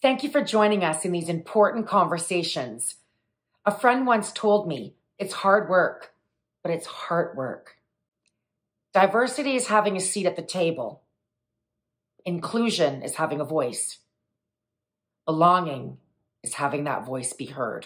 Thank you for joining us in these important conversations. A friend once told me, it's hard work, but it's heart work. Diversity is having a seat at the table. Inclusion is having a voice. Belonging is having that voice be heard.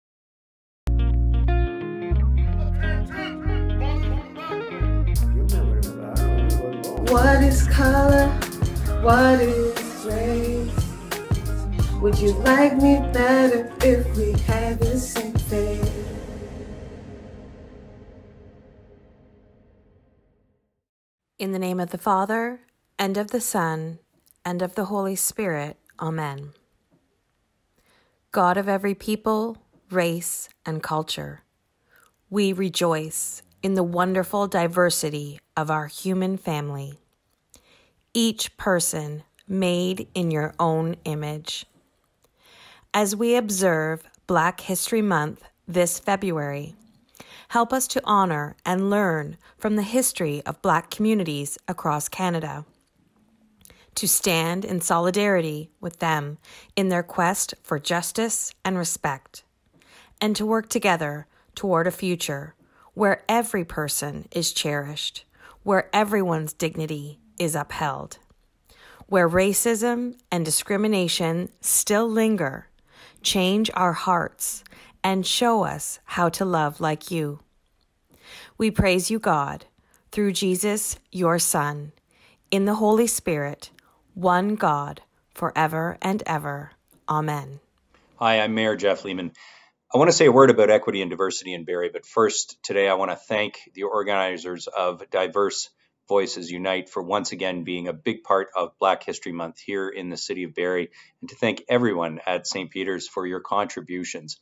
What is color? What is race? Would you like me better if we had the same face? In the name of the Father, and of the Son, and of the Holy Spirit. Amen. God of every people, race, and culture, we rejoice in the wonderful diversity of our human family. Each person made in your own image. As we observe Black History Month this February, help us to honor and learn from the history of Black communities across Canada, to stand in solidarity with them in their quest for justice and respect, and to work together toward a future where every person is cherished, where everyone's dignity is upheld, where racism and discrimination still linger. Change our hearts and show us how to love like you. We praise you, God, through Jesus, your Son, in the Holy Spirit, one God, forever and ever. Amen. Hi, I'm Mayor Jeff Lehman. I want to say a word about equity and diversity in Barrie, but first, today I want to thank the organizers of Diverse Voices Unite for once again being a big part of Black History Month here in the city of Barrie, and to thank everyone at St. Peter's for your contributions.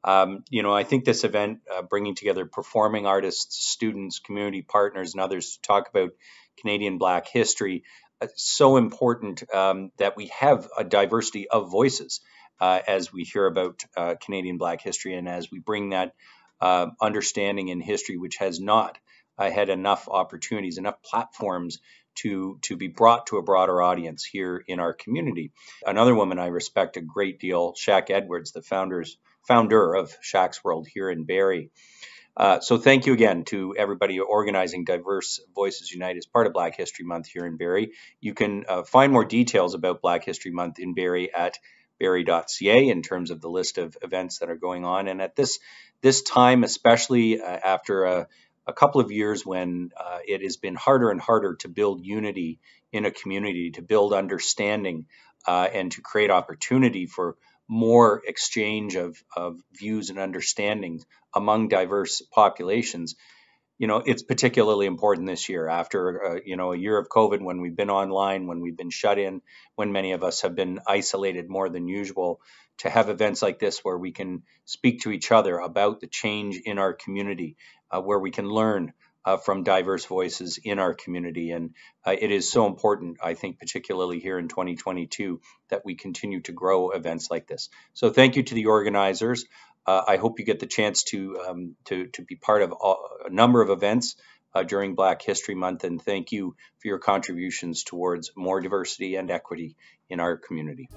I think this event, bringing together performing artists, students, community partners, and others to talk about Canadian Black history, so important that we have a diversity of voices as we hear about Canadian Black history, and as we bring that understanding in history, which has not had enough opportunities, enough platforms to be brought to a broader audience here in our community. Another woman I respect a great deal, Shaq Edwards, the founder of Shaq's World here in Barrie. So thank you again to everybody organizing Diverse Voices Unite as part of Black History Month here in Barrie. You can find more details about Black History Month in Barrie at barrie.ca in terms of the list of events that are going on. And at this time, especially after a couple of years when it has been harder and harder to build unity in a community, to build understanding and to create opportunity for more exchange of views and understandings among diverse populations, it's particularly important this year after, a year of COVID, when we've been online, when we've been shut in, when many of us have been isolated more than usual, to have events like this where we can speak to each other about the change in our community, where we can learn from diverse voices in our community. And it is so important, I think, particularly here in 2022, that we continue to grow events like this. So thank you to the organizers. I hope you get the chance to be part of a number of events during Black History Month, and thank you for your contributions towards more diversity and equity in our community.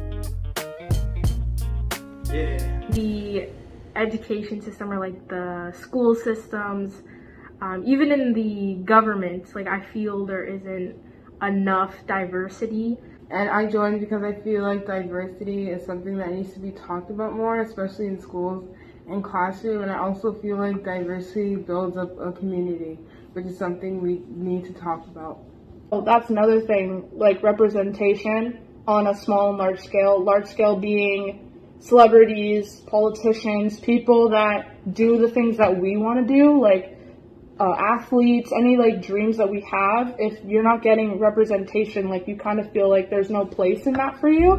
Yeah. The education system, or like the school systems, even in the government, I feel there isn't enough diversity. And I joined because I feel like diversity is something that needs to be talked about more, especially in schools and classroom. And I also feel like diversity builds up a community, which is something we need to talk about. Well, that's another thing, representation on a small and large scale being celebrities, politicians, people that do the things that we want to do, athletes, any dreams that we have. If you're not getting representation, you kind of feel like there's no place in that for you.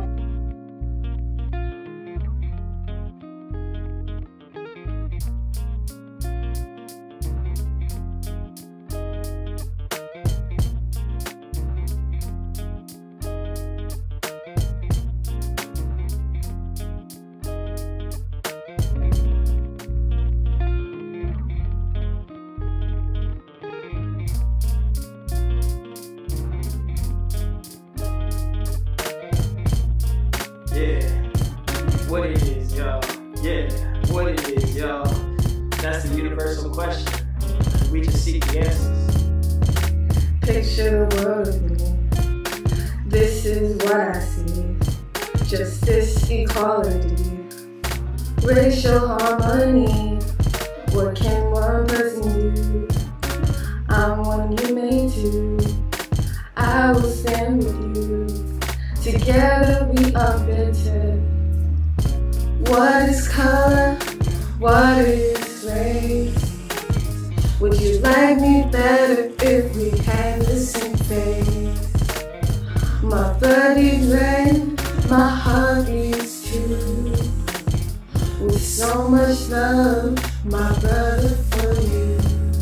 What it is, y'all. Yeah, what it is, y'all. That's the universal question. We just seek the answers. Picture the world of me. This is what I see. Justice, equality, racial harmony. What can one person do? I'm one you made two. I will stand with you. Together we are better. What is color? What is race? Would you like me better if we had the same face? My blood is red, my heart beats too. With so much love, my brother, for you.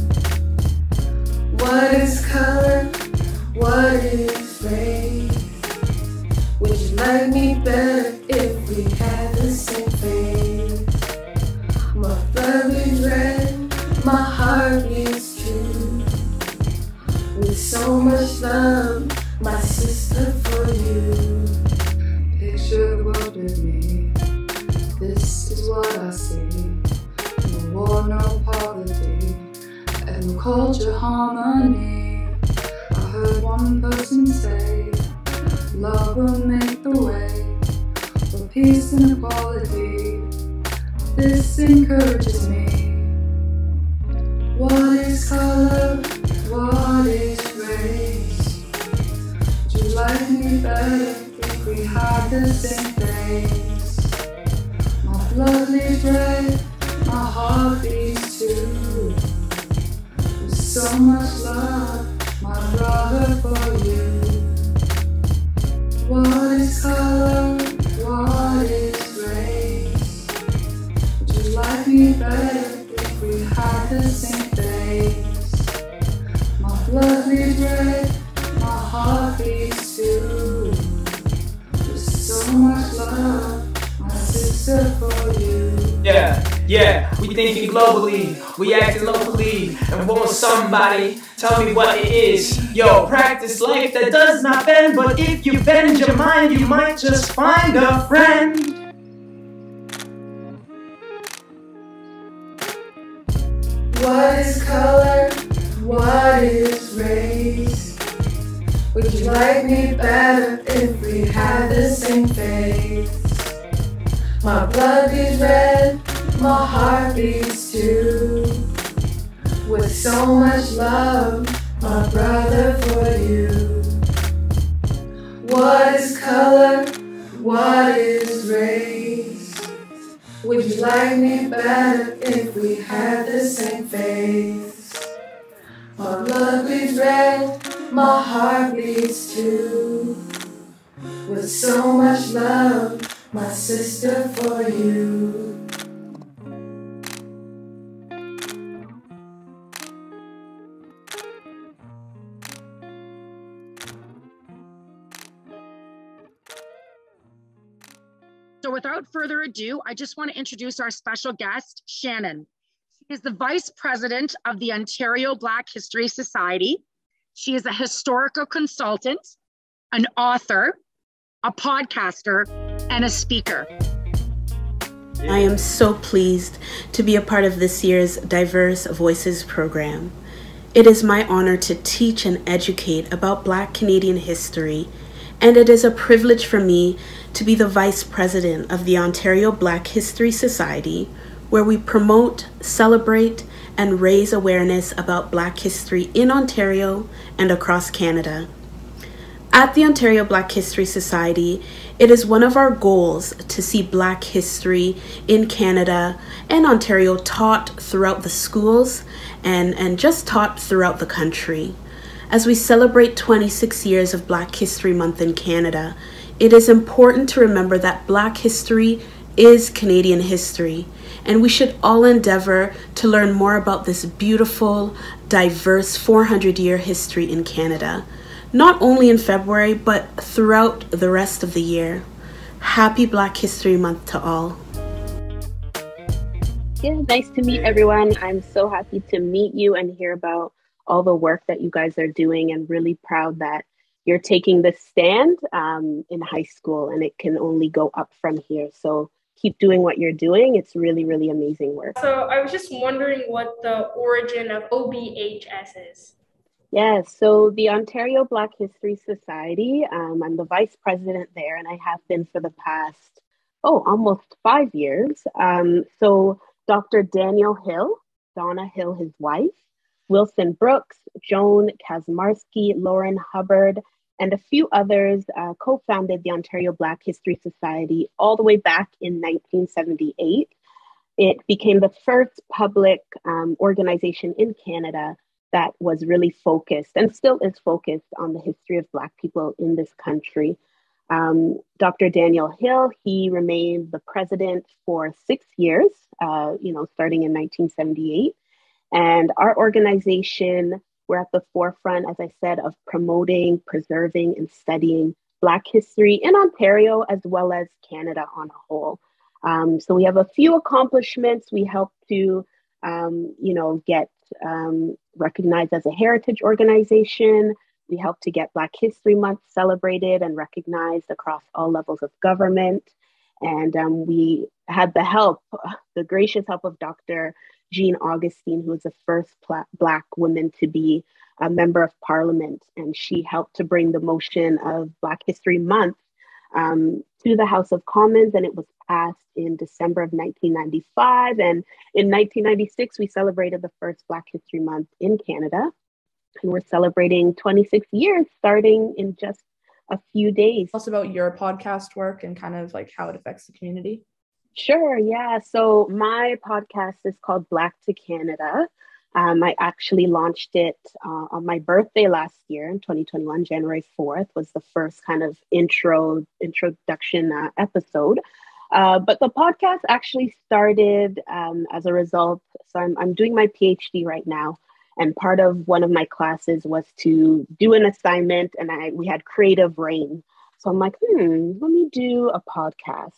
What is color? What is race? Would you like me better if we had the same face? My blood is red, my heart beats too. With so much love, my sister, for you. Picture the world with me. This is what I see. No war, no poverty, and no culture harmony. I heard one person say, love will make the way for peace and equality. This encourages me. What is color? What is race? Would you like me better if we had the same face? My blood is red, my heart beats too. With so much love, my brother, for you. What is color? What is race? Would you like me better if we had the same face? My blood is red, my heart beats too. With so much love, my sister, for you. Yeah, we thinking globally, we acting locally, and want somebody tell me what it is. Yo, practice life that does not bend, but if you bend your mind, you might just find a friend. What is color? What is race? Would you like me better if we had the same face? My blood is red, my heart beats too. With so much love, my brother, for you. What is color? What is race? Would you like me better if we had the same face? My blood is red, my heart beats too. With so much love, my sister, for you. So without further ado, I just want to introduce our special guest, Shannon. She is the Vice President of the Ontario Black History Society. She is a historical consultant, an author, a podcaster, and a speaker. I am so pleased to be a part of this year's Diverse Voices program. It is my honor to teach and educate about Black Canadian history, and it is a privilege for me to be the Vice President of the Ontario Black History Society, where we promote, celebrate, and raise awareness about Black history in Ontario and across Canada. At the Ontario Black History Society, it is one of our goals to see Black history in Canada and Ontario taught throughout the schools and just taught throughout the country. As we celebrate 26 years of Black History Month in Canada, it is important to remember that Black history is Canadian history, and we should all endeavor to learn more about this beautiful, diverse 400-year history in Canada, not only in February, but throughout the rest of the year. Happy Black History Month to all. Yeah, nice to meet everyone. I'm so happy to meet you and hear about all the work that you guys are doing, and really proud that you're taking the stand in high school, and it can only go up from here. So keep doing what you're doing. It's really, really amazing work. So I was just wondering what the origin of OBHS is. Yeah, so the Ontario Black History Society, I'm the vice president there, and I have been for the past, almost 5 years. So Dr. Daniel Hill, Donna Hill, his wife, Wilson Brooks, Joan Kaczmarski, Lauren Hubbard, and a few others co-founded the Ontario Black History Society all the way back in 1978. It became the first public organization in Canada that was really focused and still is focused on the history of Black people in this country. Dr. Daniel Hill, he remained the president for 6 years, starting in 1978. And our organization, we're at the forefront, as I said, of promoting, preserving, and studying Black history in Ontario as well as Canada on a whole. So we have a few accomplishments. We help to, get recognized as a heritage organization. We help to get Black History Month celebrated and recognized across all levels of government. And we had the gracious help of Dr. Jean Augustine, who was the first Black woman to be a member of Parliament. And she helped to bring the motion of Black History Month to the House of Commons, and it was passed in December of 1995. And in 1996, we celebrated the first Black History Month in Canada. And we're celebrating 26 years starting in just a few days. Tell us about your podcast work and kind of like how it affects the community. Sure, yeah. So my podcast is called Black to Canada. I actually launched it on my birthday last year in 2021. January 4th was the first kind of introduction episode. But the podcast actually started as a result. So I'm doing my PhD right now. And part of one of my classes was to do an assignment, and we had creative rain. So I'm like, let me do a podcast.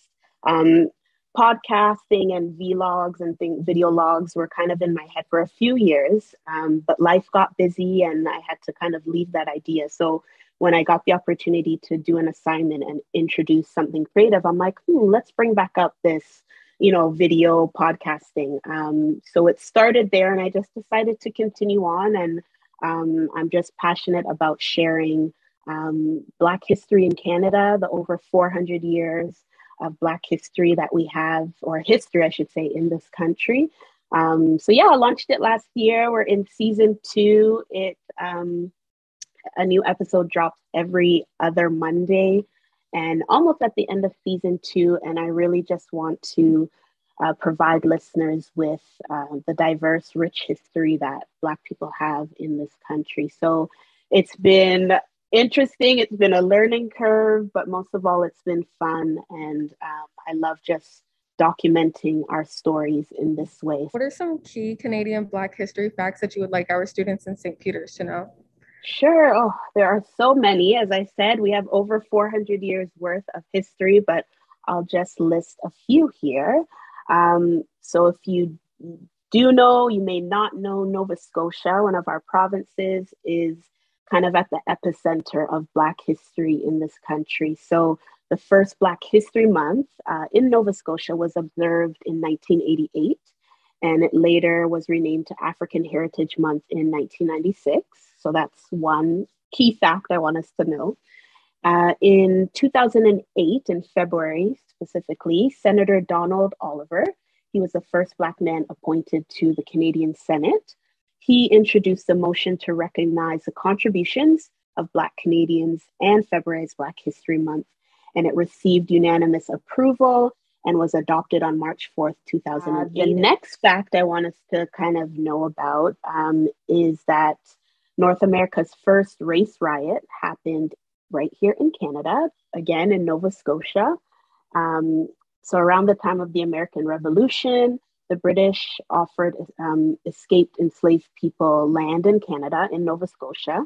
Podcasting and vlogs and video logs were kind of in my head for a few years, but life got busy and I had to kind of leave that idea. So when I got the opportunity to do an assignment and introduce something creative, I'm like, let's bring back up this, video podcasting. So it started there, and I just decided to continue on. And I'm just passionate about sharing Black history in Canada, the over 400 years of Black history that we have, or history, I should say, in this country. I launched it last year. We're in season 2. A new episode drops every other Monday, and almost at the end of season 2. And I really just want to provide listeners with the diverse, rich history that Black people have in this country. So it's been interesting. It's been a learning curve, but most of all, it's been fun. And I love just documenting our stories in this way. What are some key Canadian Black history facts that you would like our students in St. Peter's to know? Sure. Oh, there are so many. As I said, we have over 400 years worth of history, but I'll just list a few here. So if you do know, you may not know, Nova Scotia, one of our provinces, is kind of at the epicenter of Black history in this country. So the first Black History Month in Nova Scotia was observed in 1988, and it later was renamed to African Heritage Month in 1996. So that's one key fact I want us to know. In 2008, in February specifically, Senator Donald Oliver, he was the first Black man appointed to the Canadian Senate. He introduced a motion to recognize the contributions of Black Canadians and February's Black History Month, and it received unanimous approval and was adopted on March 4th, 2008. The next fact I want us to kind of know about is that North America's first race riot happened right here in Canada, again in Nova Scotia. So around the time of the American Revolution, the British offered escaped enslaved people land in Canada, in Nova Scotia,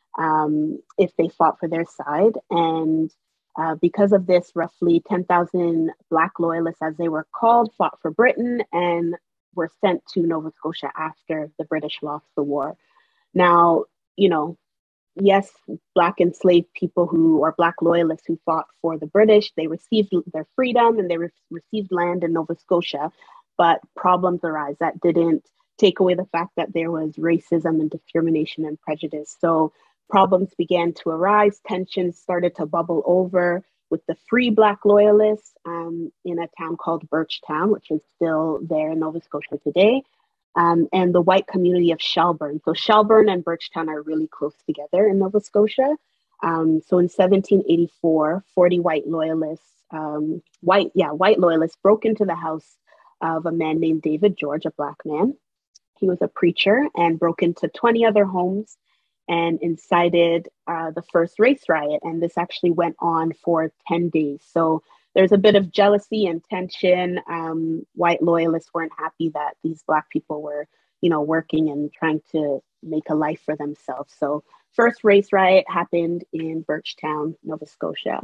if they fought for their side. And because of this, roughly 10,000 Black loyalists, as they were called, fought for Britain and were sent to Nova Scotia after the British lost the war. Now, yes, Black enslaved people or Black loyalists who fought for the British, they received their freedom and they received land in Nova Scotia, but problems arise that didn't take away the fact that there was racism and discrimination and prejudice. So problems began to arise, tensions started to bubble over with the free Black loyalists in a town called Birchtown, which is still there in Nova Scotia today. And the white community of Shelburne. So Shelburne and Birchtown are really close together in Nova Scotia. So in 1784, 40 white loyalists, white loyalists broke into the house of a man named David George, a Black man. He was a preacher and broke into 20 other homes and incited the first race riot. And this actually went on for 10 days. So there's a bit of jealousy and tension. White loyalists weren't happy that these Black people were, working and trying to make a life for themselves. So first race riot happened in Birchtown, Nova Scotia.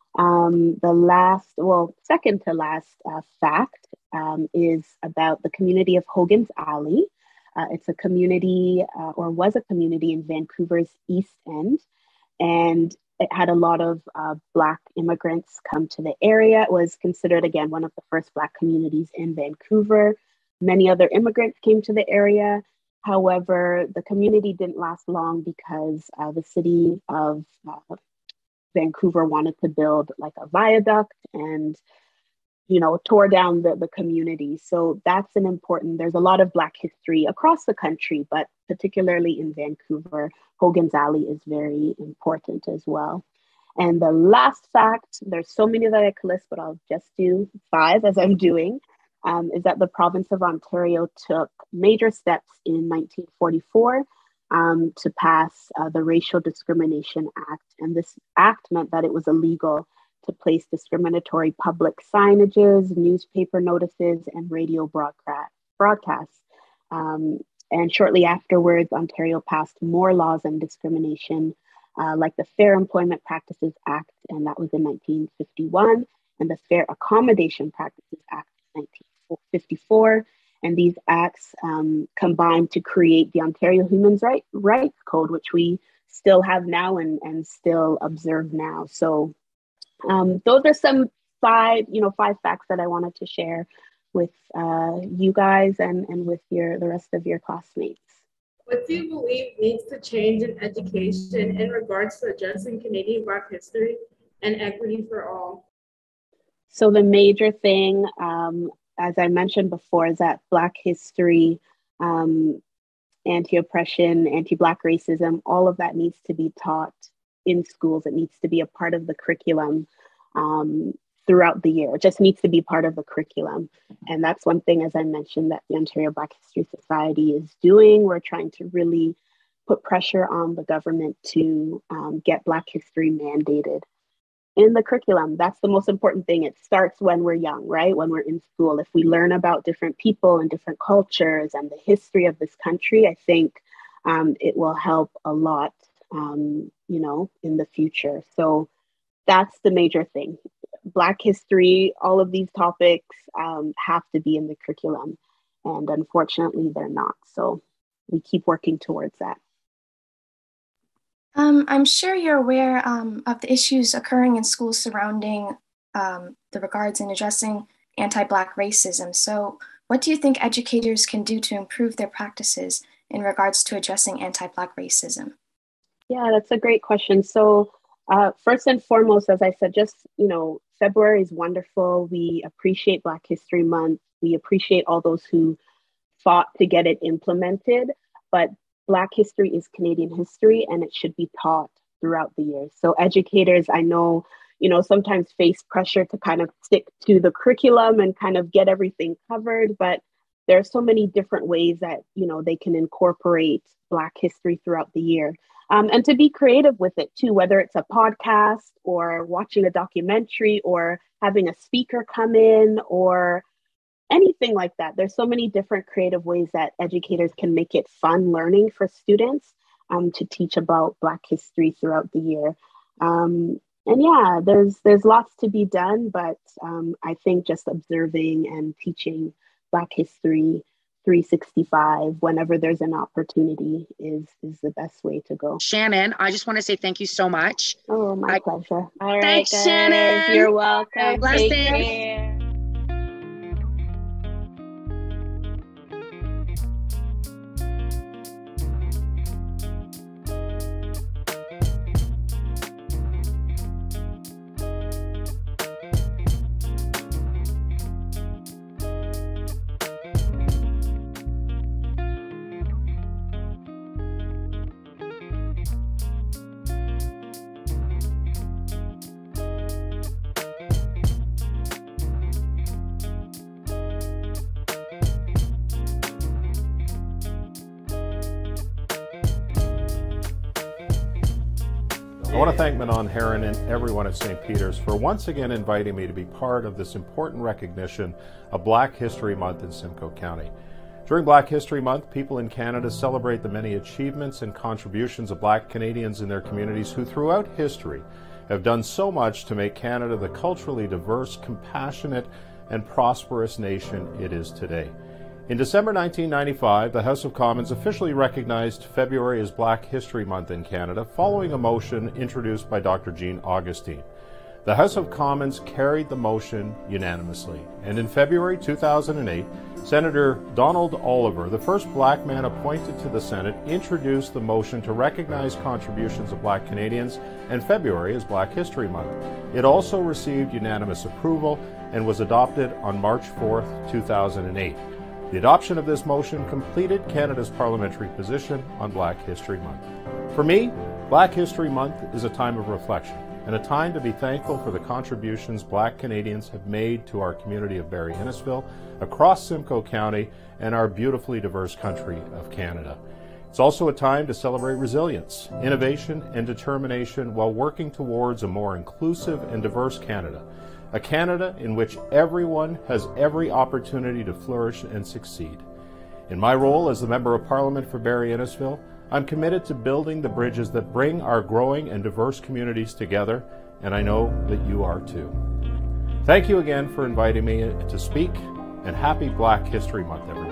Second to last fact is about the community of Hogan's Alley. It's a community or was a community in Vancouver's East End. And it had a lot of Black immigrants come to the area. It was considered, again, one of the first Black communities in Vancouver. Many other immigrants came to the area. However, the community didn't last long because the city of Vancouver wanted to build like a viaduct and tore down the community. So that's there's a lot of Black history across the country, but particularly in Vancouver, Hogan's Alley is very important as well. And the last fact, there's so many that I could list, but I'll just do 5 as I'm doing, is that the province of Ontario took major steps in 1944 to pass the Racial Discrimination Act. And this act meant that it was illegal to place discriminatory public signages, newspaper notices, and radio broadcasts. And shortly afterwards, Ontario passed more laws on discrimination, like the Fair Employment Practices Act, and that was in 1951, and the Fair Accommodation Practices Act in 1954. And these acts combined to create the Ontario Human Rights Code, which we still have now and still observe now. So those are some 5 facts that I wanted to share with you guys and with the rest of your classmates. What do you believe needs to change in education in regards to addressing Canadian Black history and equity for all? So the major thing, as I mentioned before, is that Black history, anti-oppression, anti-Black racism, all of that needs to be taught in schools. It needs to be a part of the curriculum throughout the year. It just needs to be part of the curriculum. And that's one thing, as I mentioned, that the Ontario Black History Society is doing. We're trying to really put pressure on the government to get Black history mandated in the curriculum. That's the most important thing. It starts when we're young, right? When we're in school. If we learn about different people and different cultures and the history of this country, I think it will help a lot, in the future. So that's the major thing. Black history, all of these topics have to be in the curriculum. And unfortunately, they're not. So we keep working towards that. I'm sure you're aware of the issues occurring in schools surrounding the regards in addressing anti-Black racism. So what do you think educators can do to improve their practices in regards to addressing anti-Black racism? Yeah, that's a great question. So first and foremost, as I said, February is wonderful. We appreciate Black History Month. We appreciate all those who fought to get it implemented, but Black history is Canadian history and it should be taught throughout the year. So educators, I know, sometimes face pressure to kind of stick to the curriculum and kind of get everything covered, but there are so many different ways that, they can incorporate Black history throughout the year. And to be creative with it too, whether it's a podcast or watching a documentary or having a speaker come in or anything like that. There's so many different creative ways that educators can make it fun learning for students to teach about Black history throughout the year. And yeah, there's lots to be done, but I think just observing and teaching Black history 365 whenever there's an opportunity is the best way to go. Shannon, I just want to say thank you so much. Oh, my pleasure. All right, Thanks, guys. Shannon. You're welcome. Blessings. Take care. I want to thank Manon Heran and everyone at St. Peter's for once again inviting me to be part of this important recognition of Black History Month in Simcoe County. During Black History Month, people in Canada celebrate the many achievements and contributions of Black Canadians in their communities who throughout history have done so much to make Canada the culturally diverse, compassionate, and prosperous nation it is today. In December 1995, the House of Commons officially recognized February as Black History Month in Canada following a motion introduced by Dr. Jean Augustine. The House of Commons carried the motion unanimously, and in February 2008, Senator Donald Oliver, the first Black man appointed to the Senate, introduced the motion to recognize contributions of Black Canadians and February as Black History Month. It also received unanimous approval and was adopted on March 4th, 2008. The adoption of this motion completed Canada's parliamentary position on Black History Month. For me, Black History Month is a time of reflection and a time to be thankful for the contributions Black Canadians have made to our community of Barrie Innisfil, across Simcoe County, and our beautifully diverse country of Canada. It's also a time to celebrate resilience, innovation, and determination while working towards a more inclusive and diverse Canada. A Canada in which everyone has every opportunity to flourish and succeed. In my role as the Member of Parliament for Barrie Innisfil, I'm committed to building the bridges that bring our growing and diverse communities together, and I know that you are too. Thank you again for inviting me to speak, and happy Black History Month, everyone.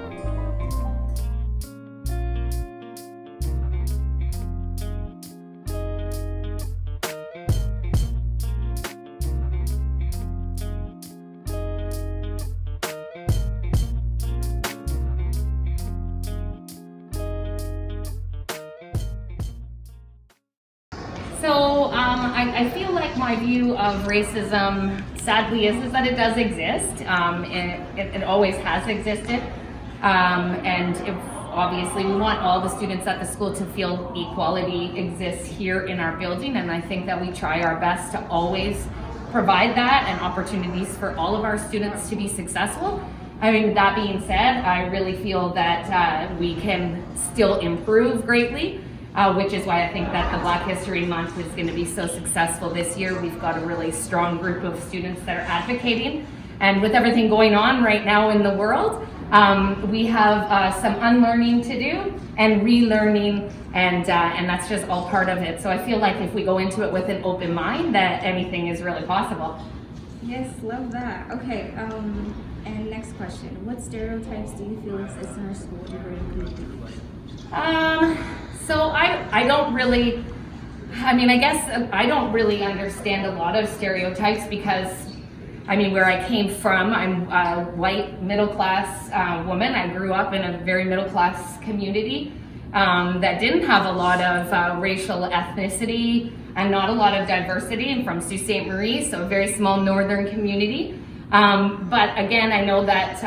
So I feel like my view of racism, sadly, is that it does exist. It always has existed. And obviously we want all the students at the school to feel equality exists here in our building. And I think that we try our best to always provide that and opportunities for all of our students to be successful. I mean, that being said, I really feel that we can still improve greatly. Which is why I think that the Black History Month is going to be so successful this year. We've got a really strong group of students that are advocating. And with everything going on right now in the world, we have some unlearning to do and relearning, and that's just all part of it. So I feel like if we go into it with an open mind, that anything is really possible. Yes, love that. Okay, and next question. What stereotypes do you feel exist in our school regarding community? So I don't really, I guess I don't really understand a lot of stereotypes because, where I came from, I'm a white middle-class woman. I grew up in a very middle-class community that didn't have a lot of racial ethnicity and not a lot of diversity. I'm from Sault Ste. Marie, so a very small northern community. But again, I know that,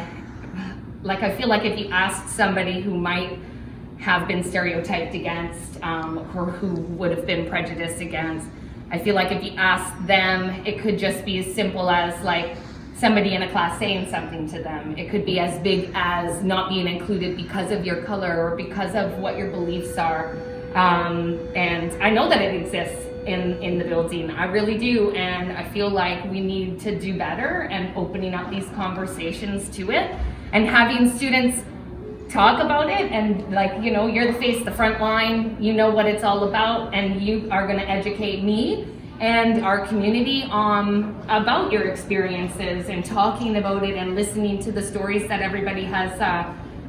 I feel like if you ask somebody who might have been stereotyped against or who would have been prejudiced against, I feel like if you ask them, it could just be as simple as like somebody in a class saying something to them. It could be as big as not being included because of your color or because of what your beliefs are. And I know that it exists in the building. I really do. And I feel like we need to do better and opening up these conversations to it and having students talk about it, and you're the face, the front line, you know what it's all about, and you are going to educate me and our community about your experiences and talking about it and listening to the stories that everybody has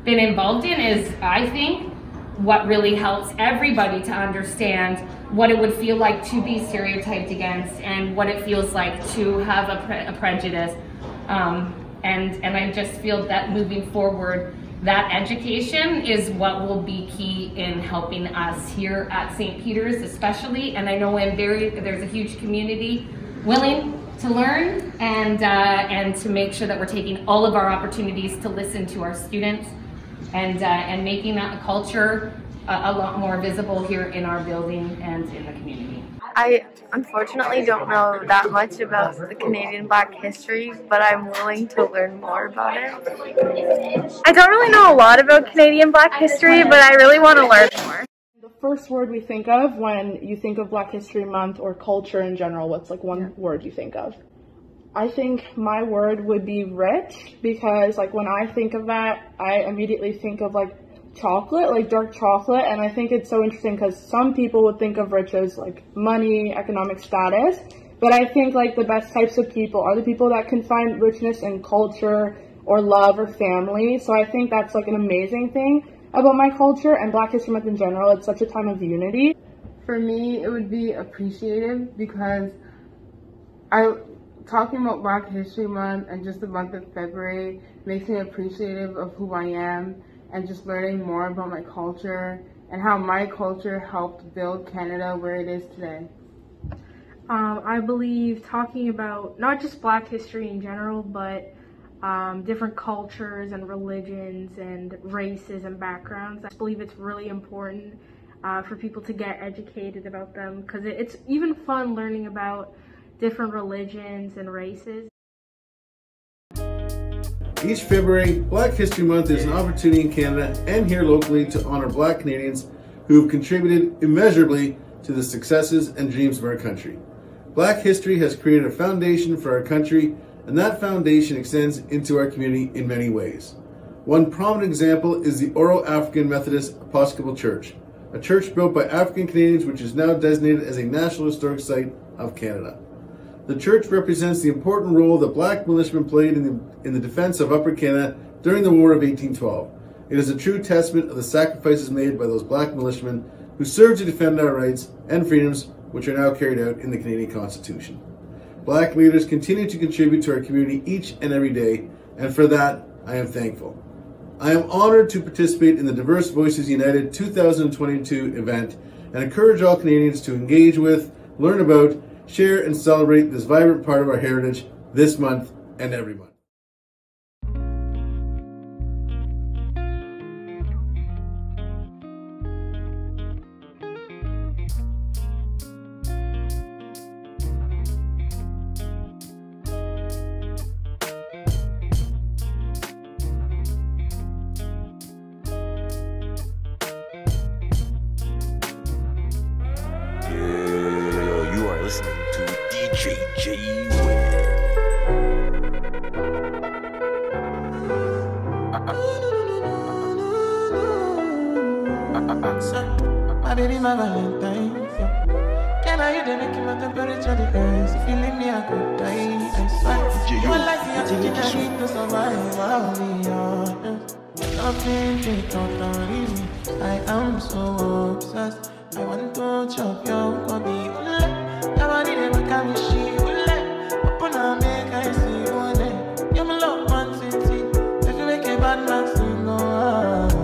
been involved in is, I think, what really helps everybody to understand what it would feel like to be stereotyped against and what it feels like to have a prejudice. And I just feel that moving forward, that education is what will be key in helping us here at St. Peter's especially. And I know in Barrie there's a huge community willing to learn and to make sure that we're taking all of our opportunities to listen to our students and making that culture a lot more visible here in our building and in the community. I unfortunately don't know that much about the Canadian Black history, but I'm willing to learn more about it. I don't really know a lot about Canadian Black history, but I really want to learn more. The first word we think of when you think of Black History Month or culture in general, what's like one word you think of? I think my word would be rich, because like when I think of that, I immediately think of like chocolate, like dark chocolate, and I think it's so interesting because some people would think of rich as like money, economic status, but I think like the best types of people are the people that can find richness in culture or love or family. So I think that's like an amazing thing about my culture and Black History Month in general. It's such a time of unity. For me, it would be appreciative, because talking about Black History Month and just the month of February makes me appreciative of who I am, and just learning more about my culture and how my culture helped build Canada where it is today. I believe talking about not just Black history in general, but different cultures and religions and races and backgrounds. I believe it's really important for people to get educated about them, because it's even fun learning about different religions and races. Each February, Black History Month is an opportunity in Canada and here locally to honor Black Canadians who have contributed immeasurably to the successes and dreams of our country. Black history has created a foundation for our country, and that foundation extends into our community in many ways. One prominent example is the Oro African Methodist Episcopal Church, a church built by African Canadians which is now designated as a National Historic Site of Canada. The church represents the important role that Black militiamen played in the defense of Upper Canada during the War of 1812. It is a true testament of the sacrifices made by those Black militiamen who served to defend our rights and freedoms, which are now carried out in the Canadian Constitution. Black leaders continue to contribute to our community each and every day, and for that, I am thankful. I am honored to participate in the Diverse Voices United 2022 event and encourage all Canadians to engage with, learn about, share and celebrate this vibrant part of our heritage this month and every month. You are listening to DJ J My baby, my Valentine. Can I hear the making my temperature decrease? If you leave me, I could die. I swear. You are like the oxygen I need to survive. I'll be honest. Nothing can don't reason. I am so obsessed. I want to chop your body. Nobody never can be she. Open up, make I see one day. You're my love, man, city. If you make a bad man sing, no.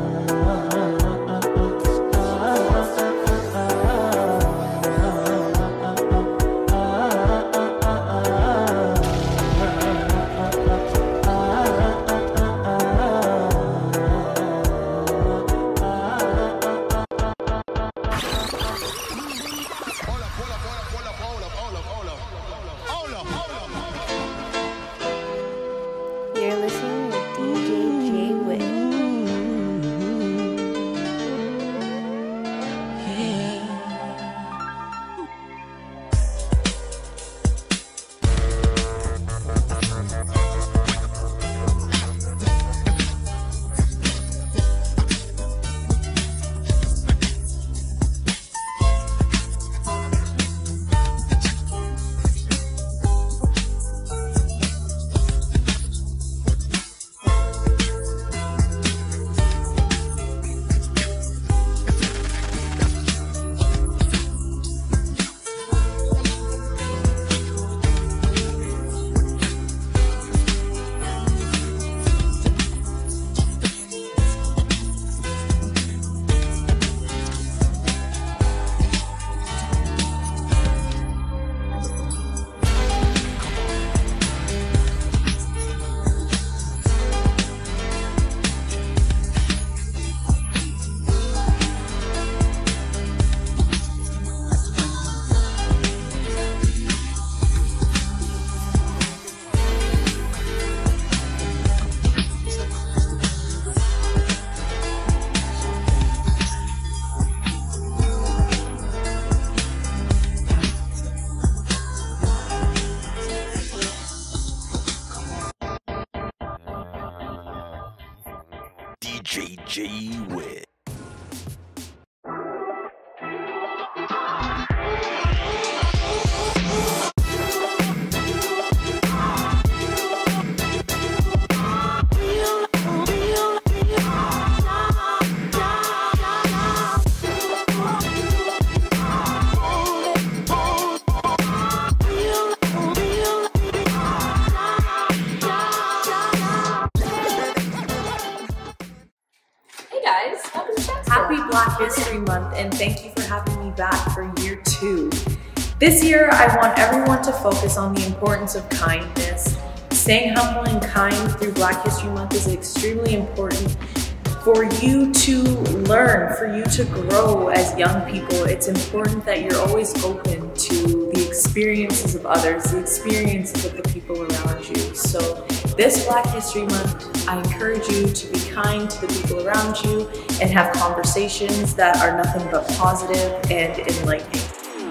DJ Wit. Happy Black History Month, and thank you for having me back for year 2. This year, I want everyone to focus on the importance of kindness. Staying humble and kind through Black History Month is extremely important for you to learn, for you to grow as young people. It's important that you're always open to the experiences of others, the experiences of the people around you. So this Black History Month, I encourage you to be kind to the people around you and have conversations that are nothing but positive and enlightening.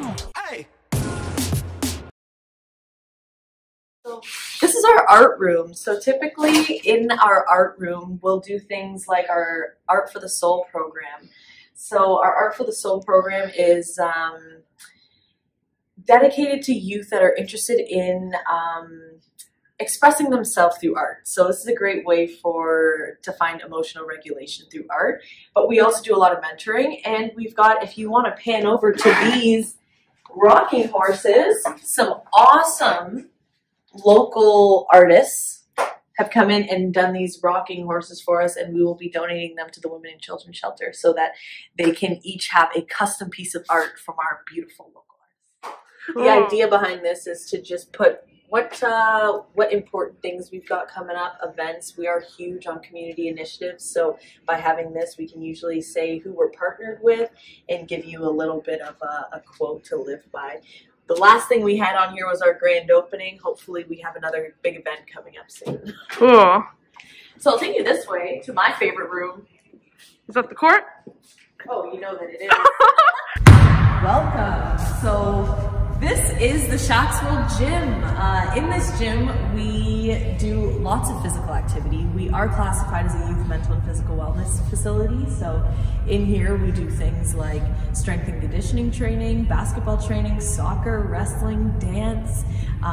This is our art room. So typically in our art room, we'll do things like our Art for the Soul program. So our Art for the Soul program is dedicated to youth that are interested in expressing themselves through art. So this is a great way to find emotional regulation through art. But we also do a lot of mentoring, and we've got, if you want to pan over to these rocking horses, some awesome local artists have come in and done these rocking horses for us, and we will be donating them to the Women and Children Shelter so that they can each have a custom piece of art from our beautiful local artists. Cool. The idea behind this is to just put what important things we've got coming up, events. We are huge on community initiatives, so by having this, we can usually say who we're partnered with and give you a little bit of a quote to live by. The last thing we had on here was our grand opening. Hopefully we have another big event coming up soon. Cool. So I'll take you this way to my favorite room. Is that the court? Oh, you know that it is. Welcome. So this is the Shacksville Gym. In this gym, we do lots of physical activity. We are classified as a youth mental and physical wellness facility. So in here, we do things like strength and conditioning training, basketball training, soccer, wrestling, dance,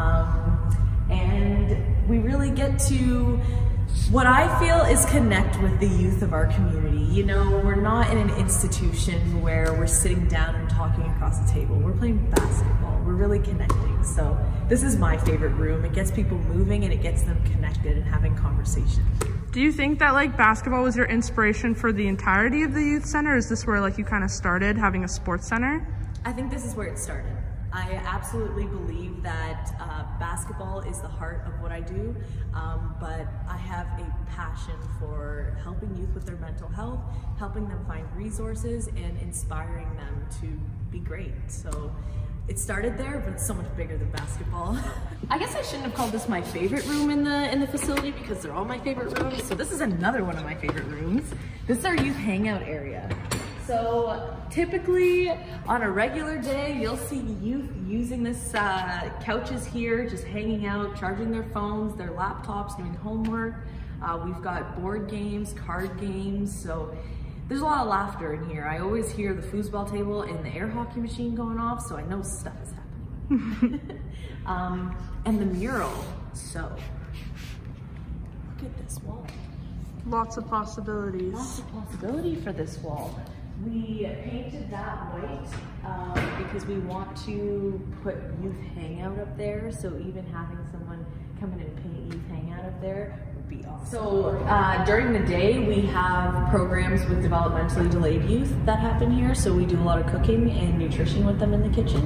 and we really get to what I feel is connect with the youth of our community. You know, we're not in an institution where we're sitting down and talking across the table. We're playing basketball. We're really connecting. So this is my favorite room. It gets people moving and it gets them connected and having conversations. Do you think that like basketball was your inspiration for the entirety of the youth center? Is this where like you kind of started having a sports center? I think this is where it started. I absolutely believe that basketball is the heart of what I do, but I have a passion for helping youth with their mental health, helping them find resources, and inspiring them to be great. So it started there, but it's so much bigger than basketball. I guess I shouldn't have called this my favorite room in the facility because they're all my favorite rooms. So this is another one of my favorite rooms. This is our youth hangout area. So typically on a regular day, you'll see youth using this couches here, just hanging out, charging their phones, their laptops, doing homework. We've got board games, card games, so there's a lot of laughter in here. I always hear the foosball table and the air hockey machine going off, so I know stuff is happening. And the mural, so look at this wall. Lots of possibilities. Lots of possibility for this wall. We painted that white because we want to put youth hangout up there, so even having someone come in and paint youth hangout up there would be awesome. So during the day, we have programs with developmentally delayed youth that happen here, so we do a lot of cooking and nutrition with them in the kitchen.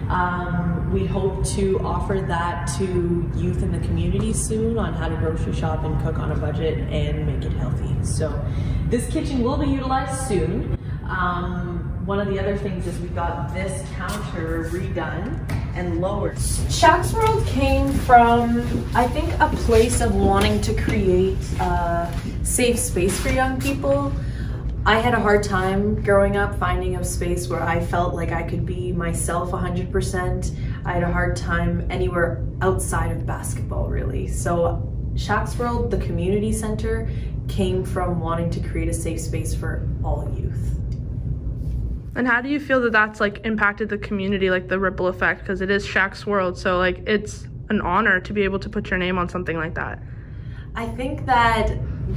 We hope to offer that to youth in the community soon on how to grocery shop and cook on a budget and make it healthy. So this kitchen will be utilized soon. One of the other things is we got this counter redone and lowered. Shack's World came from, I think, a place of wanting to create a safe space for young people. I had a hard time growing up finding a space where I felt like I could be myself 100%. I had a hard time anywhere outside of basketball, really. So Shaq's World, the community center, came from wanting to create a safe space for all youth. And how do you feel that that's like impacted the community, like the ripple effect? Because it is Shaq's World, so like it's an honor to be able to put your name on something like that. I think that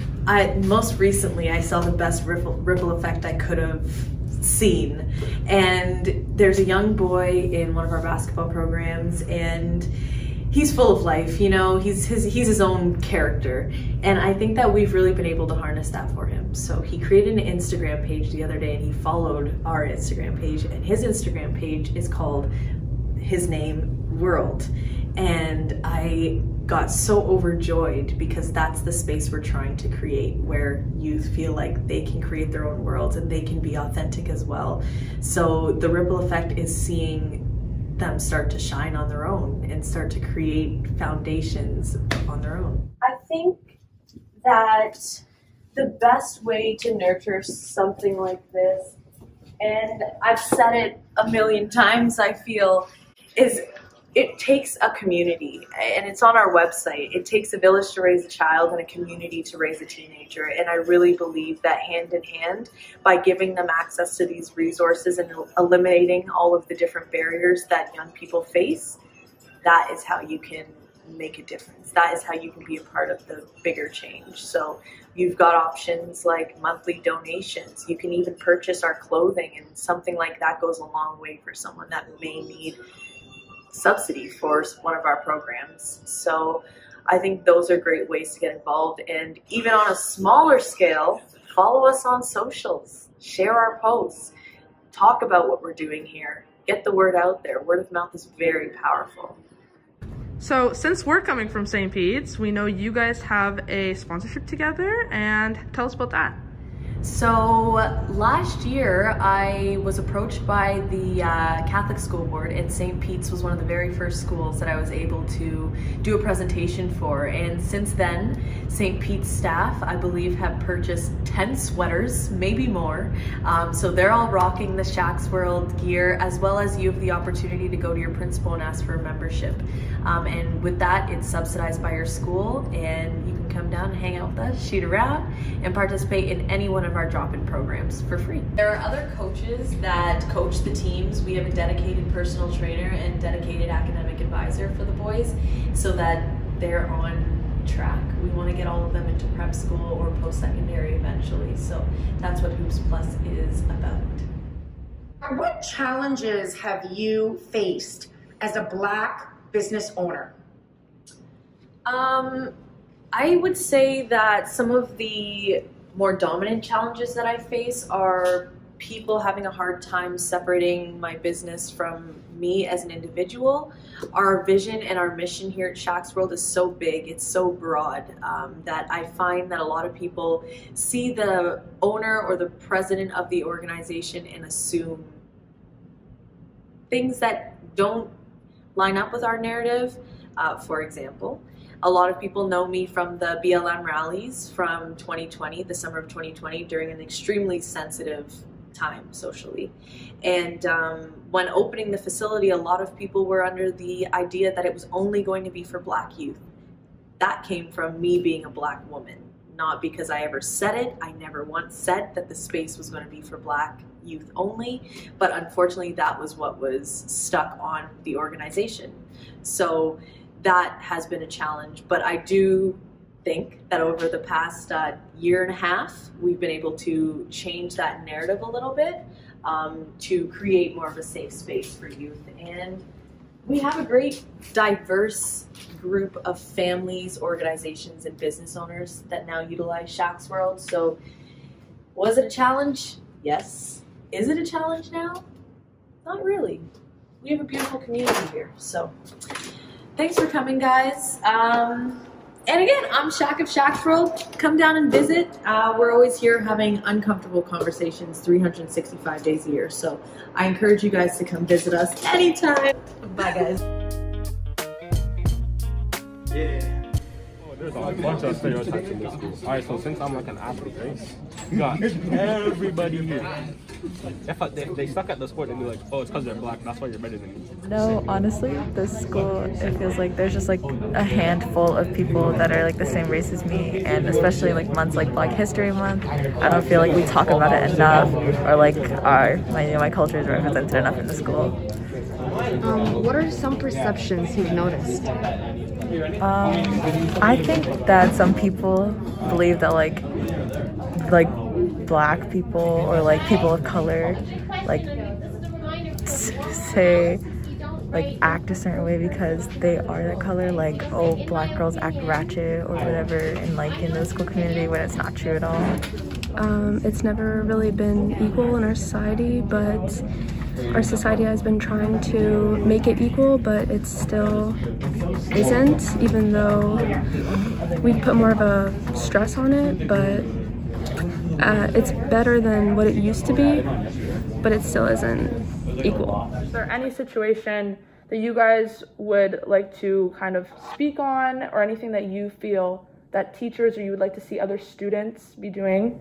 most recently I saw the best ripple effect I could have seen. And there's a young boy in one of our basketball programs, and he's full of life, you know, he's his own character. And I think that we've really been able to harness that for him. So he created an Instagram page the other day, and he followed our Instagram page, and his Instagram page is called his name World. And I got so overjoyed because that's the space we're trying to create, where youth feel like they can create their own worlds and they can be authentic as well. So the ripple effect is seeing them start to shine on their own and start to create foundations on their own. I think that the best way to nurture something like this, and I've said it a million times, I feel, is it takes a community, and it's on our website. It takes a village to raise a child and a community to raise a teenager. And I really believe that hand in hand, by giving them access to these resources and eliminating all of the different barriers that young people face, that is how you can make a difference. That is how you can be a part of the bigger change. So you've got options like monthly donations. You can even purchase our clothing, and something like that goes a long way for someone that may need subsidy for one of our programs. So I think those are great ways to get involved. And even on a smaller scale, follow us on socials, share our posts, talk about what we're doing here, get the word out there. Word of mouth is very powerful. So since we're coming from St. Pete's, we know you guys have a sponsorship together, and tell us about that. So last year I was approached by the Catholic School Board, and St. Pete's was one of the very first schools that I was able to do a presentation for. And since then, St. Pete's staff, I believe, have purchased 10 sweaters, maybe more. So they're all rocking the Shaq's World gear, as well as you have the opportunity to go to your principal and ask for a membership. And with that, it's subsidized by your school, and you can come down and hang out with us, shoot around, and participate in any one of our drop-in programs for free. There are other coaches that coach the teams. We have a dedicated personal trainer and dedicated academic advisor for the boys, so that they're on track. We want to get all of them into prep school or post-secondary eventually. So that's what Hoops Plus is about. What challenges have you faced as a Black business owner? I would say that some of the more dominant challenges that I face are people having a hard time separating my business from me as an individual. Our vision and our mission here at Shaq's World is so big, it's so broad, that I find that a lot of people see the owner or the president of the organization and assume things that don't line up with our narrative. For example, a lot of people know me from the BLM rallies from 2020, the summer of 2020, during an extremely sensitive time socially. And when opening the facility, a lot of people were under the idea that it was only going to be for Black youth. That came from me being a Black woman, not because I ever said it. I never once said that the space was going to be for Black youth only, but unfortunately that was what was stuck on the organization. So that has been a challenge, but I do think that over the past year and a half, we've been able to change that narrative a little bit to create more of a safe space for youth. And we have a great diverse group of families, organizations, and business owners that now utilize Shaq's World. So was it a challenge? Yes. Is it a challenge now? Not really. We have a beautiful community here. So thanks for coming, guys. And again, I'm Shaq of Shaq's World. Come down and visit. We're always here having uncomfortable conversations 365 days a year. So I encourage you guys to come visit us anytime. Bye, guys. Yeah. there's a bunch of stereotypes in this school. Alright, so since I'm like an athlete, right? You got everybody here. If they suck at the sport, they'd be like, oh, it's because they're black, that's why you're better than me. No, honestly, this school, it feels like there's just like a handful of people that are like the same race as me, and especially like months like Black History Month, I don't feel like we talk about it enough, or like my culture is represented enough in the school. What are some perceptions you've noticed? I think that some people believe that like black people or like people of color like say like act a certain way because they are that color, like, oh, black girls act ratchet or whatever in the school community, when it's not true at all. It's never really been equal in our society, but our society has been trying to make it equal, but it still isn't, even though we put more of a stress on it, but it's better than what it used to be, but it still isn't equal. Is there any situation that you guys would like to kind of speak on, or anything that you feel that teachers or you would like to see other students be doing?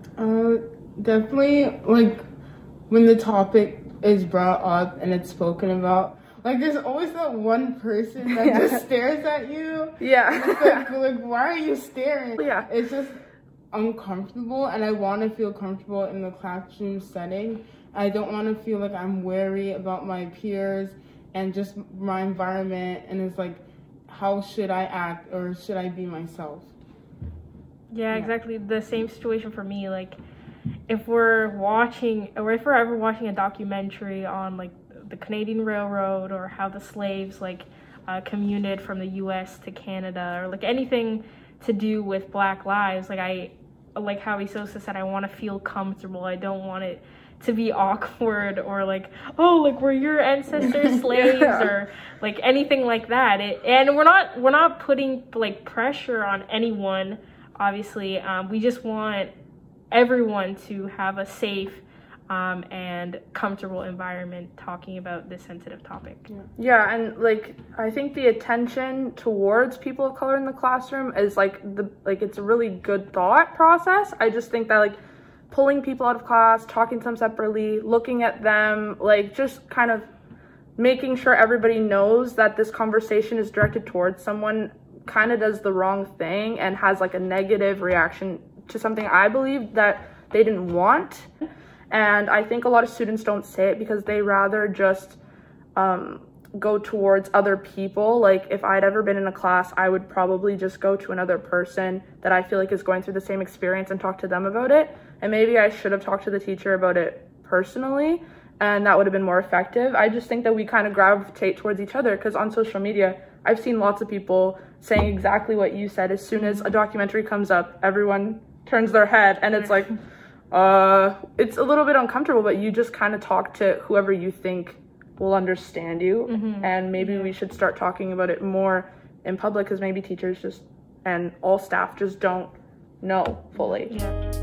Definitely, like, when the topic is brought up and it's spoken about, like, there's always that one person that just stares at you. Yeah. It's like, why are you staring? Yeah. It's just uncomfortable, and I want to feel comfortable in the classroom setting. I don't want to feel like I'm wary about my peers and just my environment, and it's like, how should I act, or should I be myself? Yeah, exactly the same situation for me. Like, if we're ever watching a documentary on like the Canadian Railroad, or how the slaves like commuted from the US to Canada, or like anything to do with Black lives, like how Isosa said, I want to feel comfortable. I don't want it to be awkward, or like, oh, like, were your ancestors slaves, or like anything like that. And we're not putting like pressure on anyone, obviously. We just want everyone to have a safe and comfortable environment talking about this sensitive topic. Yeah, and like, I think the attention towards people of color in the classroom is it's a really good thought process. I just think that like pulling people out of class, talking to them separately, looking at them, like just kind of making sure everybody knows that this conversation is directed towards someone kind of does the wrong thing and has like a negative reaction to something I believe that they didn't want. And I think a lot of students don't say it because they rather just go towards other people. Like, if I'd ever been in a class, I would probably just go to another person that I feel like is going through the same experience and talk to them about it. And maybe I should have talked to the teacher about it personally, and that would have been more effective. I just think that we kind of gravitate towards each other, because on social media, I've seen lots of people saying exactly what you said. As soon as a documentary comes up, everyone turns their head, and it's like, it's a little bit uncomfortable, but you just kind of talk to whoever you think will understand you. And maybe we should start talking about it more in public, because maybe teachers just, and all staff just don't know fully.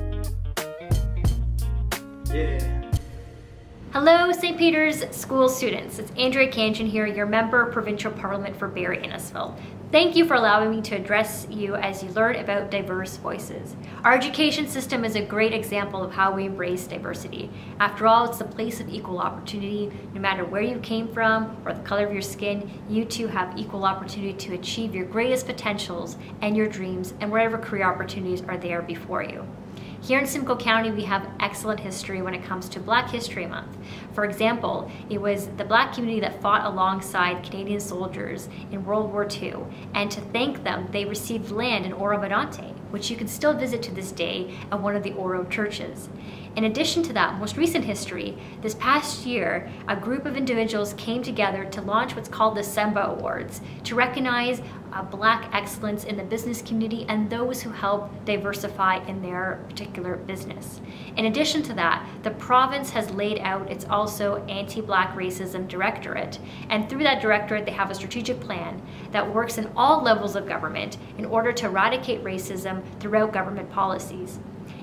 Hello, St. Peter's School students. It's Andrea Kanchan here, your member of Provincial Parliament for Barrie Innisfil. Thank you for allowing me to address you as you learn about diverse voices. Our education system is a great example of how we embrace diversity. After all, it's the place of equal opportunity. No matter where you came from or the color of your skin, you too have equal opportunity to achieve your greatest potentials and your dreams, and whatever career opportunities are there before you. Here in Simcoe County, we have excellent history when it comes to Black History Month. For example, it was the Black community that fought alongside Canadian soldiers in World War II, and to thank them, they received land in Oro-Medonte, which you can still visit to this day at one of the Oro churches. In addition to that most recent history, this past year, a group of individuals came together to launch what's called the SEMBA Awards to recognize Black excellence in the business community and those who help diversify in their particular business. In addition to that, the province has laid out its also anti-Black racism directorate, and through that directorate they have a strategic plan that works in all levels of government in order to eradicate racism throughout government policies.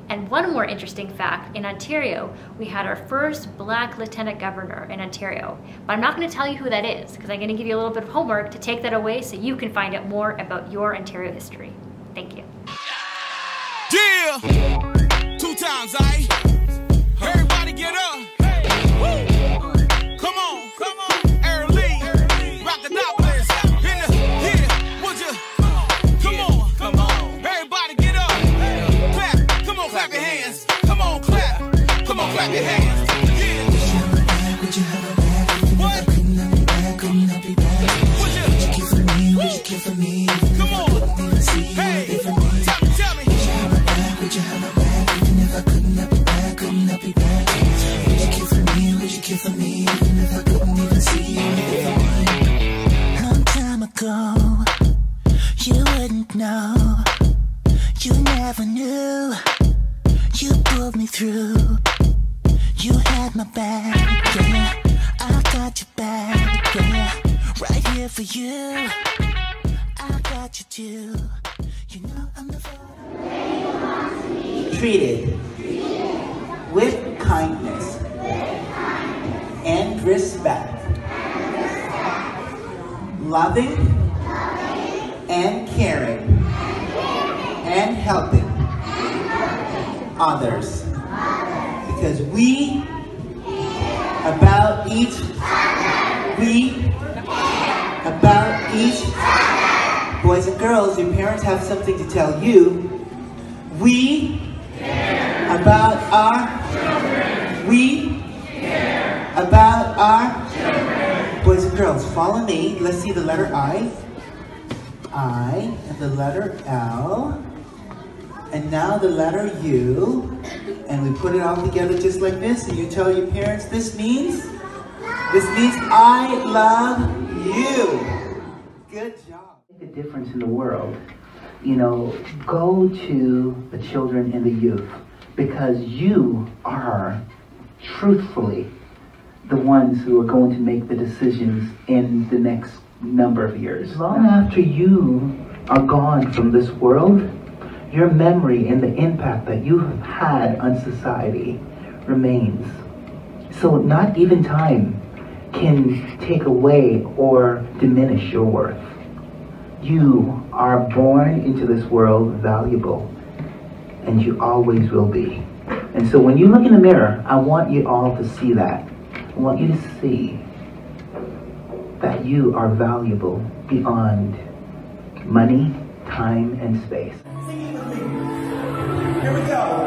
And one more interesting fact, in Ontario, we had our first Black Lieutenant Governor in Ontario. But I'm not going to tell you who that is, because I'm going to give you a little bit of homework to take that away so you can find out more about your Ontario history. Thank you. Yeah! 2 times, aight? Everybody get up. Hey. Woo. Come on, come on. Early. Rockadopolis. In the, yeah, would you? Come on, come on. Everybody get up. Clap. Come on, clap your hands. Come on, clap. Come on, clap your hands. Yeah. Would you have a bag? What? Couldn't that be bad? Couldn't that be bad? Would you care for me? Would you care for me? Come on. Hey. Tell me. Would you have a bag? Even if I couldn't have be bad, couldn't that be bad? Would you care for me? Would you care for me? Even if I couldn't even see you. Long time ago, you wouldn't know. You never knew. You pulled me through. You had my back, yeah. I got your back, yeah. Right here for you. I got you too. You know I'm the treated with kindness and respect, loving and caring and helping others, because we about each boys and girls, your parents have something to tell you. We about our children. We about our children. Boys and girls, follow me. Let's see the letter I and the letter L, and now the letter U, and we put it all together just like this, and you tell your parents this means I love you. Good job. Make a difference in the world. You know, go to the children and the youth, because you are truthfully the ones who are going to make the decisions in the next number of years. Long after you are gone from this world, your memory and the impact that you have had on society remains. So not even time can take away or diminish your worth. You are born into this world valuable, and you always will be. And so when you look in the mirror, I want you all to see that. I want you to see that you are valuable beyond money, time, and space. Here we go.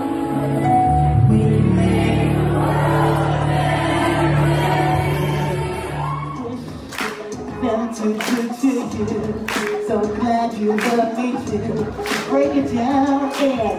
Too good to you, so glad you love me too. Break it down, yeah.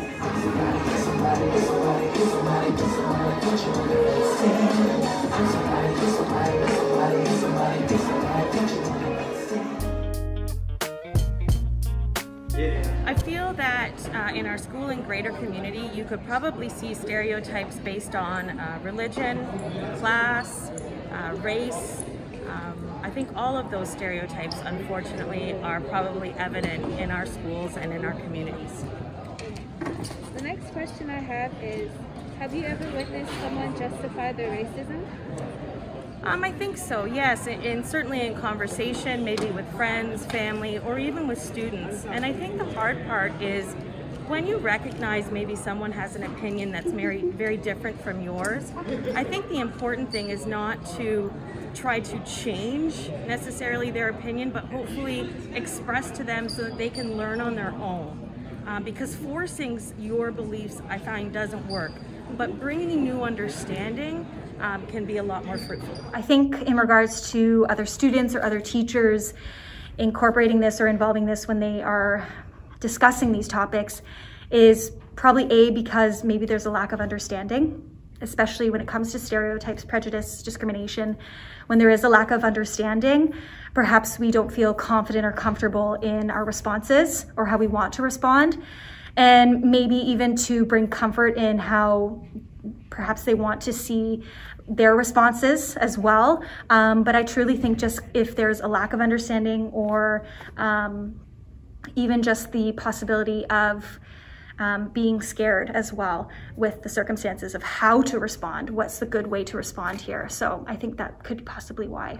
I feel that in our school and greater community, you could probably see stereotypes based on religion, class, race. I think all of those stereotypes, unfortunately, are probably evident in our schools and in our communities. The next question I have is, have you ever witnessed someone justify their racism? I think so, yes, and certainly in conversation, maybe with friends, family, or even with students. And I think the hard part is when you recognize maybe someone has an opinion that's very, very different from yours. I think the important thing is not to try to change necessarily their opinion, but hopefully express to them so that they can learn on their own. Because forcing your beliefs, I find, doesn't work. But bringing new understanding can be a lot more fruitful. I think in regards to other students or other teachers incorporating this or involving this when they are discussing these topics is probably because maybe there's a lack of understanding, especially when it comes to stereotypes, prejudice, discrimination. When there is a lack of understanding, perhaps we don't feel confident or comfortable in our responses or how we want to respond, and maybe even to bring comfort in how perhaps they want to see their responses as well. But I truly think just if there's a lack of understanding or even just the possibility of being scared as well with the circumstances of how to respond. What's the good way to respond here? So I think that could be possibly why.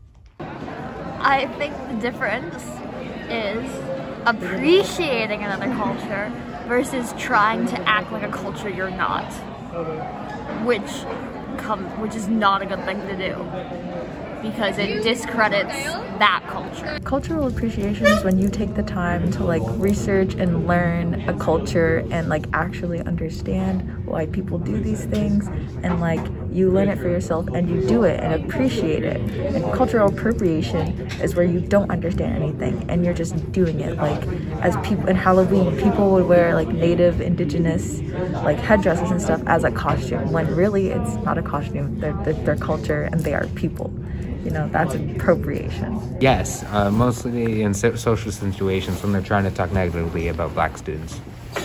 I think the difference is appreciating another culture versus trying to act like a culture you're not, which is not a good thing to do, because it discredits that culture. Cultural appreciation is when you take the time to like research and learn a culture and like actually understand why people do these things, and like you learn it for yourself and you do it and appreciate it. And cultural appropriation is where you don't understand anything and you're just doing it. Like as people in Halloween, people would wear like native, indigenous like headdresses and stuff as a costume, when really it's not a costume. They're their culture and they are people. You know, that's appropriation. Yes, mostly in social situations when they're trying to talk negatively about black students.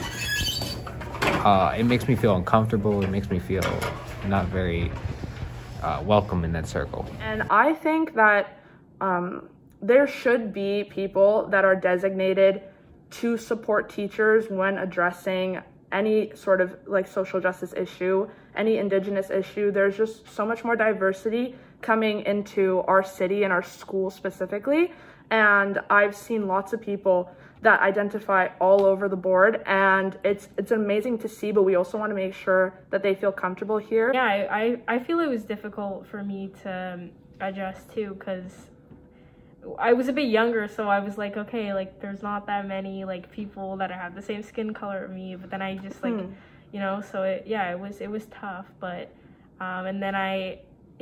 It makes me feel uncomfortable. It makes me feel not very welcome in that circle. And I think that there should be people that are designated to support teachers when addressing any sort of like social justice issue, any indigenous issue. There's just so much more diversity coming into our city and our school specifically, and I've seen lots of people that identify all over the board, and it's amazing to see, but we also want to make sure that they feel comfortable here. Yeah, I feel it was difficult for me to adjust too, because I was a bit younger, so I was like, okay, like there's not that many like people that have the same skin color as me, but then I just like you know, so it was tough, but and then I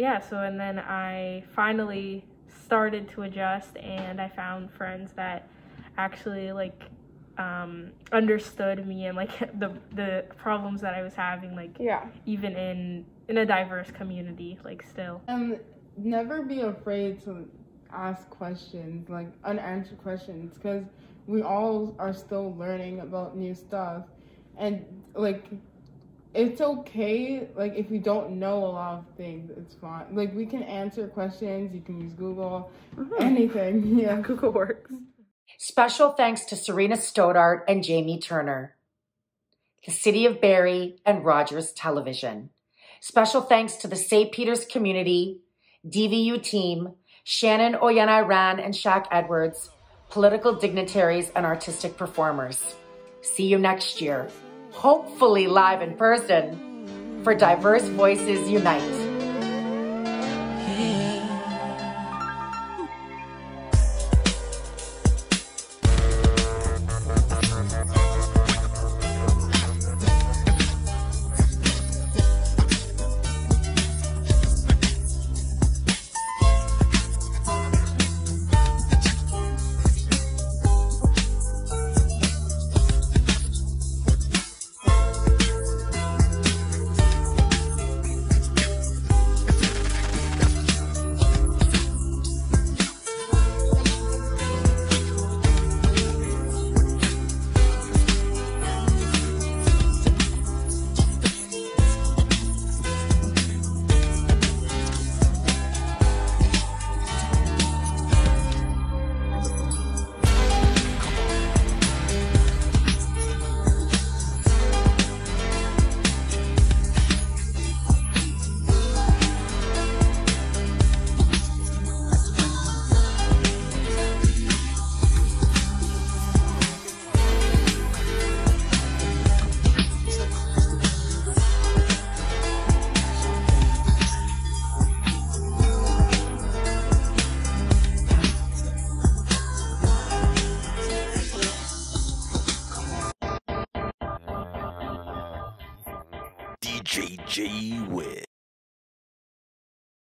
finally started to adjust, and I found friends that actually like understood me and like the problems that I was having, like even in a diverse community, like still. Never be afraid to ask questions, like unanswered questions, because we all are still learning about new stuff, and like it's okay, like if you don't know a lot of things, it's fine. Like we can answer questions, you can use Google, anything. Yeah, Google works. Special thanks to Serena Stoddart and Jamie Turner, the City of Barrie, and Rogers Television. Special thanks to the St. Peter's community, DVU team, Shannon Heran and Shaq Edwards, political dignitaries and artistic performers. See you next year, hopefully live in person, for Diverse Voices Unite. DJJ with